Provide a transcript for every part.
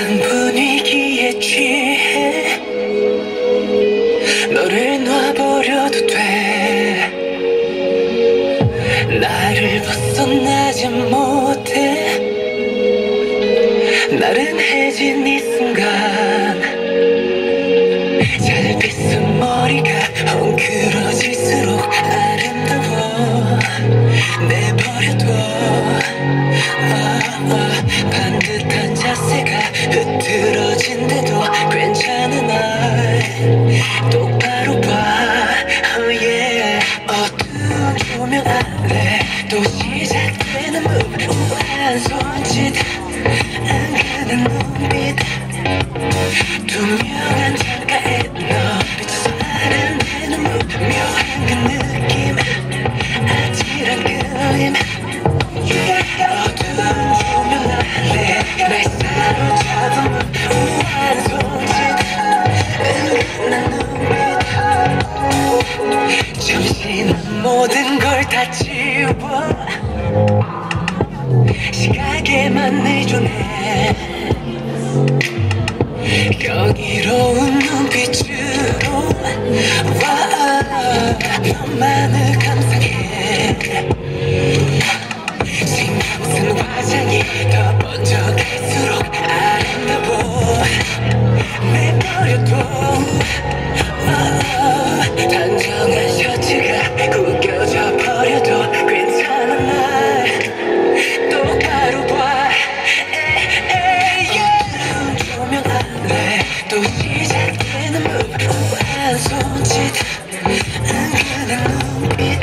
묘한 분위기에 취해 너를 놔버려도 돼. 나를 벗어나지 못해. 나른해진 이 순간 잘 빗은 머리가 헝클어질수록 아름다워. 내버려둬. 반듯한 자세가 흐트러진데도 괜찮은 날 똑바로 봐. 어두운 조명 아래 또 시작되는 move. 우아한 손짓 은근한 눈빛 투명한 창가에 너 비춰서 아른대는 move. 묘한 그 느낌 아찔한 그림. 어두운 조명 아래 날 사로잡은 우아한 손짓 은근한 눈빛. 정신은 모든 걸 다 지워 시각에만 내조내. 경이로운 눈빛으로 너만을 감상해. 신경 쓴 화장이 더 번져갈수록 아름다워. 내버려둬. 단정한 셔츠가 구겨져 버려도 괜찮은 날 똑바로 봐. 어두운 조명 아래 또 시작되는 move. 우아한 손짓 은근한 눈빛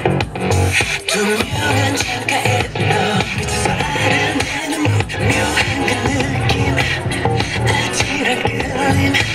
투명한 창가에 너 비춰서 아른대는 move. 묘한 그 느낌 아찔한 그림.